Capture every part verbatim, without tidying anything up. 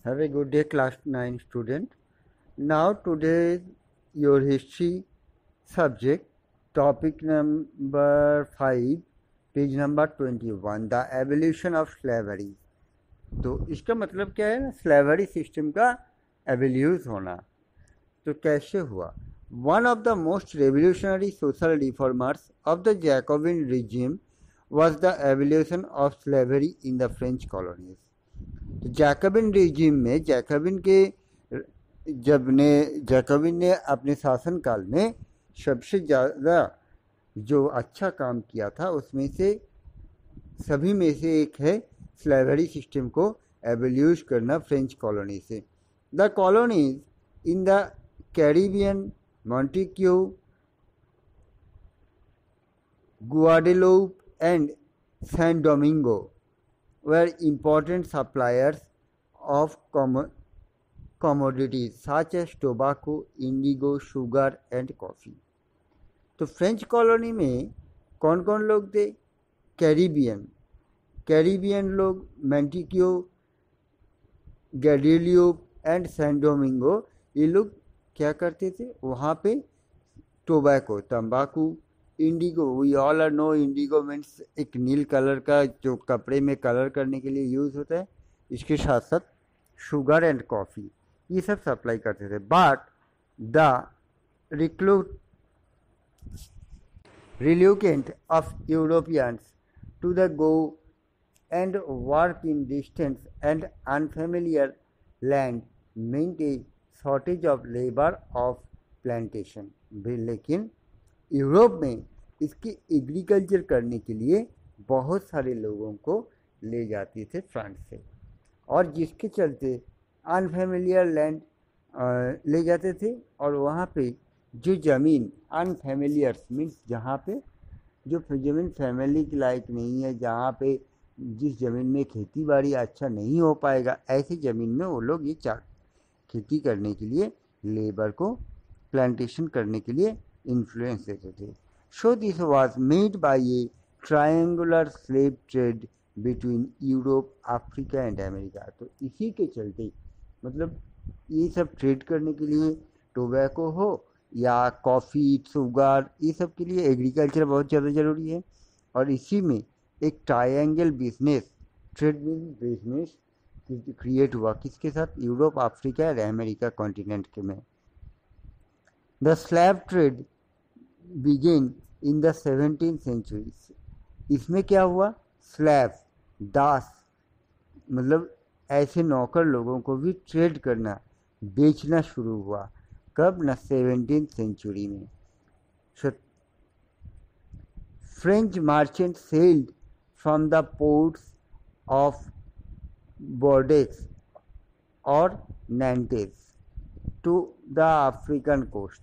Have a good day, class nine student. Now today your history subject, topic number five, page number twenty-one, the evolution of slavery. तो इसका मतलब क्या है ना, slavery system का evolute होना। तो कैसे हुआ? One of the most revolutionary social reformers of the Jacobin regime was the evolution of slavery in the French colonies. तो जैकोबिन रिजिम में जैकोबिन के जब ने जैकोबिन ने अपने शासनकाल में सबसे ज़्यादा जो अच्छा काम किया था उसमें से सभी में से एक है स्लेवरी सिस्टम को एवोल्यूट करना फ्रेंच कॉलोनी से। The colonies in the Caribbean, Martinique, Guadeloupe and San Domingo were important suppliers of com commodities such as tobacco, indigo, sugar and coffee. तो फ्रेंच कॉलोनी में कौन कौन लोग थे? कैरिबियन कैरिबियन लोग, Martinique, Guadeloupe and San Domingo, ये लोग क्या करते थे? वहाँ पे टोबैको, तंबाकू, indigo, we all are know indigo means एक नील कलर का जो कपड़े में कलर करने के लिए यूज़ होता है, इसके साथ साथ शुगर एंड कॉफ़ी, ये सब सप्लाई करते थे। But the recruit reluctant of Europeans to the go and work in distance and unfamiliar land meant a shortage of labour of plantation. लेकिन यूरोप में इसकी एग्रीकल्चर करने के लिए बहुत सारे लोगों को ले जाती थे फ्रांस से, और जिसके चलते अनफेमिलियर लैंड ले जाते थे, और वहाँ पे जो ज़मीन अनफेमिलियर मीन्स जहाँ पे जो ज़मीन फैमिली के लायक नहीं है, जहाँ पे जिस ज़मीन में खेती बाड़ी अच्छा नहीं हो पाएगा, ऐसी ज़मीन में वो लोग ये चार खेती करने के लिए लेबर को प्लांटेशन करने के लिए इन्फ्लुएंस देते थे। So this was made by a triangular slave trade between Europe, Africa and America. तो इसी के चलते मतलब ये सब ट्रेड करने के लिए टोबैको हो या कॉफ़ी, शुगर, ये सब के लिए एग्रीकल्चर बहुत ज़्यादा ज़रूरी है, और इसी में एक triangle business, trade business create हुआ। किसके साथ? यूरोप, अफ्रीका और अमेरिका कॉन्टिनेंट के में। The slave trade begin in the seventeen century. इसमें क्या हुआ? स्लैव, दास, मतलब ऐसे नौकर लोगों को भी ट्रेड करना, बेचना शुरू हुआ। कब? न सेवनटीन सेंचुरी में। French merchant sailed from the ports of Bordeaux और Nantes to the African coast.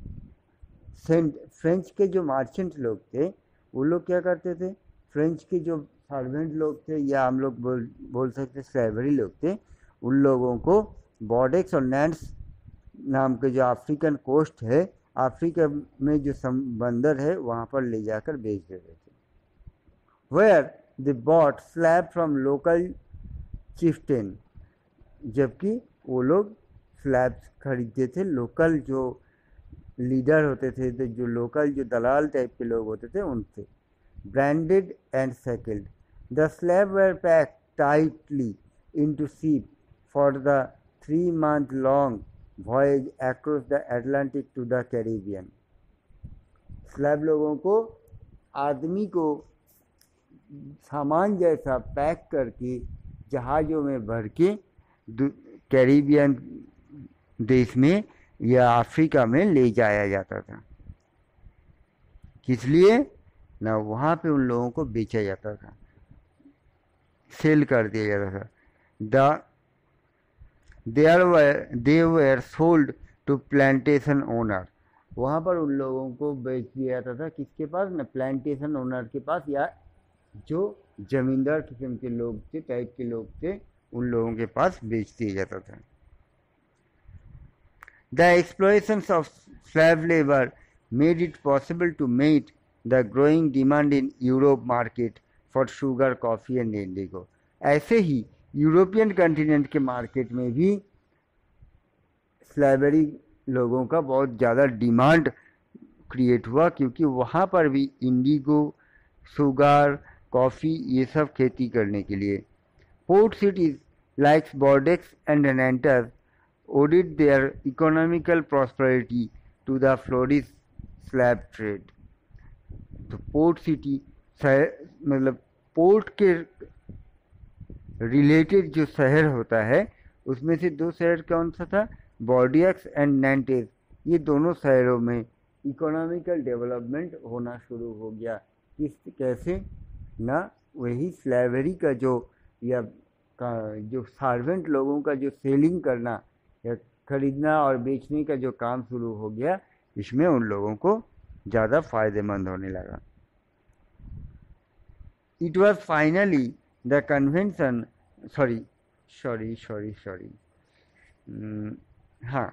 French के जो मर्चेंट लोग थे वो लोग क्या करते थे? फ्रेंच के जो सर्वेंट लोग थे, या हम लोग बोल बोल सकते स्लेवरी लोग थे, उन लोगों को बोर्डेक्स और नैंट्स नाम के जो अफ्रीकन कोस्ट है, अफ्रीका में जो समंदर है, वहाँ पर ले जाकर बेच देते थे। Where they bought slave from local chieftain, जबकि वो लोग स्लैब्स खरीदते थे लोकल जो लीडर होते थे, तो जो लोकल जो दलाल टाइप के लोग होते थे उनसे। Branded and shackled, the slave were pack tightly into ship for the three month long voyage across the Atlantic to the Caribbean. Slave लोगों को आदमी को सामान जैसा पैक करके जहाज़ों में भर के कैरिबियन देश में या अफ्रीका में ले जाया जाता था। किस लिए? ना वहाँ पे उन लोगों को बेचा जाता था, सेल कर दिया जाता था। The there were they were sold to plantation owner, वहाँ पर उन लोगों को बेच दिया जाता था। किसके पास? ना प्लांटेशन ओनर के पास, या जो जमींदार किस्म के लोग थे, टाइप के लोग थे, उन लोगों के पास बेच दिया जाता था। The exploitations of slave labor made it possible to meet the growing demand in Europe market for sugar, coffee and indigo. ऐसे ही यूरोपियन कंटिनेंट के मार्केट में भी स्लेवरी लोगों का बहुत ज़्यादा डिमांड क्रिएट हुआ, क्योंकि वहाँ पर भी इंडिगो, शुगर, कॉफ़ी ये सब खेती करने के लिए। Port cities like Bordeaux and Nantes owed their economical prosperity to the flourish slave trade. तो पोर्ट सिटी मतलब पोर्ट के रिलेटेड जो शहर होता है उसमें से दो शहर कौन सा था, बॉर्डियक्स एंड नैंटेस। ये दोनों शहरों में इकोनॉमिकल डेवलपमेंट होना शुरू हो गया। किस कैसे ना, वही स्लेवरी का जो या का जो सार्वेंट लोगों का जो सेलिंग करना या खरीदना और बेचने का जो काम शुरू हो गया, इसमें उन लोगों को ज़्यादा फायदेमंद होने लगा। It was finally the convention sorry sorry sorry sorry हाँ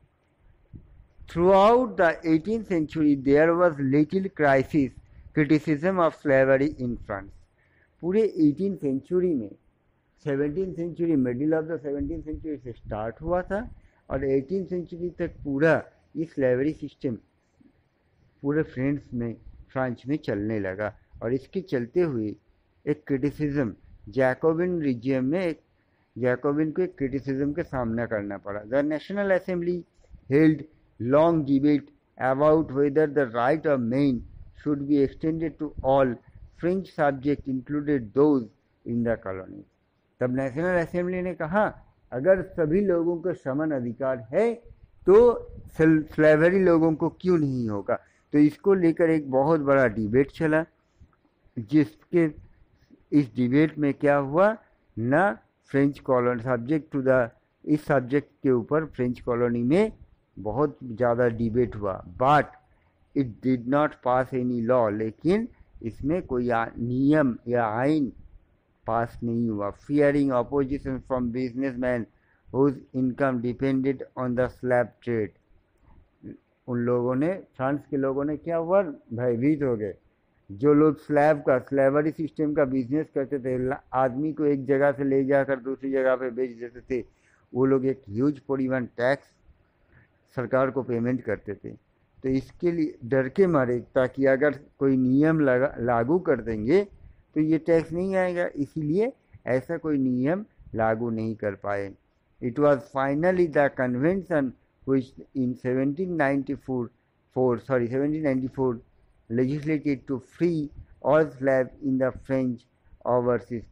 Throughout the eighteenth century, there was little crisis criticism of slavery in France. पूरे एटीन सेंचुरी में, seventeen century middle of the seventeen century से start हुआ था और eighteen century तक पूरा ये स्लेवरी सिस्टम पूरे फ्रांस में फ्रांस में चलने लगा। और इसके चलते हुए एक क्रिटिसिज्म जैकोबिन रिजियम में एक जैकोबिन को एक क्रिटिसिज्म का सामना करना पड़ा। The National Assembly held long debate about whether the right of men should be extended to all French subjects, included those in the colonies. तब नेशनल असेंबली ने कहा अगर सभी लोगों को समान अधिकार है तो स्लेवरी लोगों को क्यों नहीं होगा। तो इसको लेकर एक बहुत बड़ा डिबेट चला, जिसके इस डिबेट में क्या हुआ ना, French colony subject to the इस सब्जेक्ट के ऊपर फ्रेंच कॉलोनी में बहुत ज़्यादा डिबेट हुआ। But it did not pass any law, लेकिन इसमें कोई नियम या आइन पास नहीं हुआ। Fearing opposition from businessman whose income depended on the slave trade, उन लोगों ने फ्रांस के लोगों ने क्या हुआ, भयभीत हो गए। जो लोग स्लैब का स्लेवरी सिस्टम का बिजनेस करते थे, आदमी को एक जगह से ले जाकर दूसरी जगह पे बेच देते थे, वो लोग एक ह्यूज परिमाण टैक्स सरकार को पेमेंट करते थे। तो इसके लिए डर के मारे, ताकि अगर कोई नियम लगा लागू कर देंगे तो ये टैक्स नहीं आएगा, इसीलिए ऐसा कोई नियम लागू नहीं कर पाए। It was finally the convention which in seventeen ninety four four sorry seventeen ninety four legislated to free all slaves in the French overseas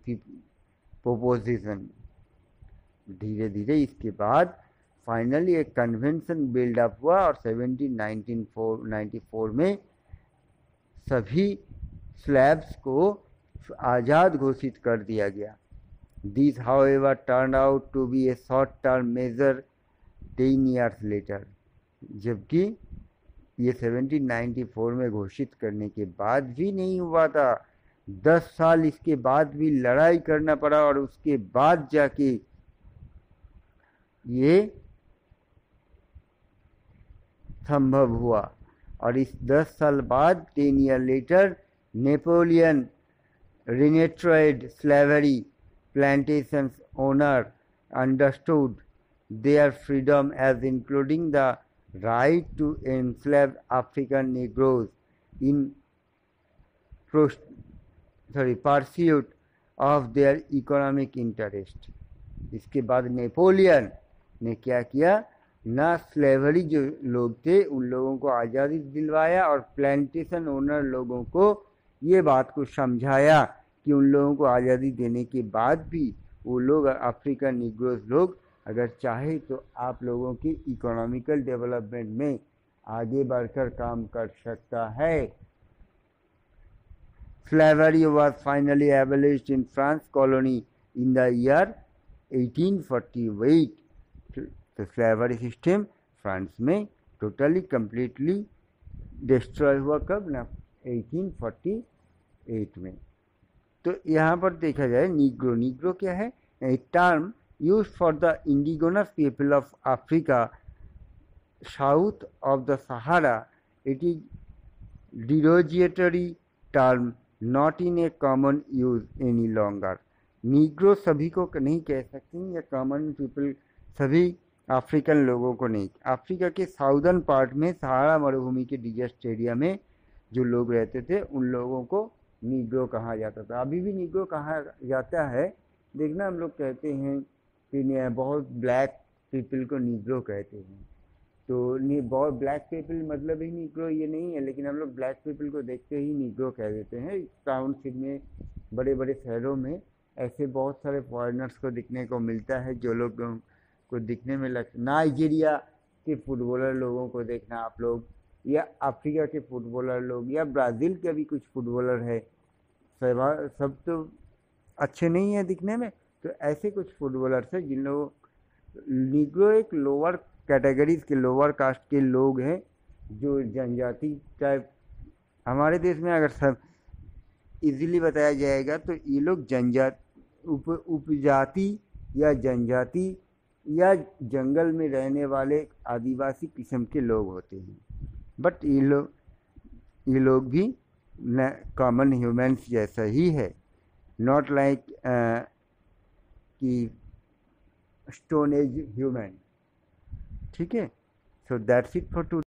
proposition। धीरे धीरे इसके बाद फाइनली एक कन्वेंशन बिल्डअप हुआ और सेवनटीन नाइन्टी फोर में सभी slabs को आज़ाद घोषित कर दिया गया। This however turn out to be a short term measure ten years later, जबकि ये सेवनटीन नाइन्टी फोर में घोषित करने के बाद भी नहीं हुआ था। दस साल इसके बाद भी लड़ाई करना पड़ा और उसके बाद जाके ये संभव हुआ। और इस दस साल बाद ten year later Napoleon reintroduced slavery plantations owner understood their freedom as including the right to enslave African Negroes in sorry, pursuit of their economic interest। इसके बाद नेपोलियन ने क्या किया ना, स्लेवरी जो लोग थे उन लोगों को आज़ादी दिलवाया और प्लांटेशन ओनर लोगों को ये बात को समझाया कि उन लोगों को आज़ादी देने के बाद भी वो लोग अफ्रीकन निग्रोस लोग अगर चाहे तो आप लोगों की इकोनॉमिकल डेवलपमेंट में आगे बढ़कर काम कर सकता है। Slavery was finally abolished in France colony in the year eighteen forty eight. तो स्लेवरी सिस्टम फ्रांस में टोटली कंप्लीटली डिस्ट्रॉय हुआ कब ना, एटीन फोर्टी एट में। तो यहाँ पर देखा जाए नीग्रो, नीग्रो क्या है, एक term used for the indigenous people of Africa south of the Sahara। It is derogatory term not in a common use any longer। Negro सभी को नहीं कह सकते या कॉमन पीपल सभी अफ्रीकन लोगों को नहीं। अफ्रीका के साउदर्न पार्ट में सहारा मरुभूमि के डिजर्ट एरिया में जो लोग रहते थे उन लोगों को नीग्रो कहा जाता था। अभी भी नीग्रो कहा जाता है। देखना हम लोग कहते हैं कि बहुत ब्लैक पीपल को नीग्रो कहते हैं, तो नहीं बहुत ब्लैक पीपल मतलब ही नीग्रो ये नहीं है, लेकिन हम लोग ब्लैक पीपल को देखते ही नीग्रो कह देते हैं। टाउनशिप में बड़े बड़े शहरों में ऐसे बहुत सारे फॉरेनर्स को दिखने को मिलता है जो लोग को दिखने में लग नाइजीरिया के फुटबॉलर लोगों को देखना आप लोग, या अफ्रीका के फुटबॉलर लोग, या ब्राज़ील के भी कुछ फुटबॉलर है, सब सब तो अच्छे नहीं है दिखने में। तो ऐसे कुछ फुटबॉलर्स हैं जिन लोगों नीग्रो एक लोअर कैटेगरीज के लोअर कास्ट के लोग हैं जो जनजाति टाइप। हमारे देश में अगर सब इजीली बताया जाएगा तो ये लोग जनजाति उप उपजाति या जनजाति या जंगल में रहने वाले आदिवासी किस्म के लोग होते हैं। बट ये लोग ये लोग भी कॉमन ह्यूमंस जैसा ही है, नॉट लाइक कि स्टोन एज ह्यूमन। ठीक है, so that's it for to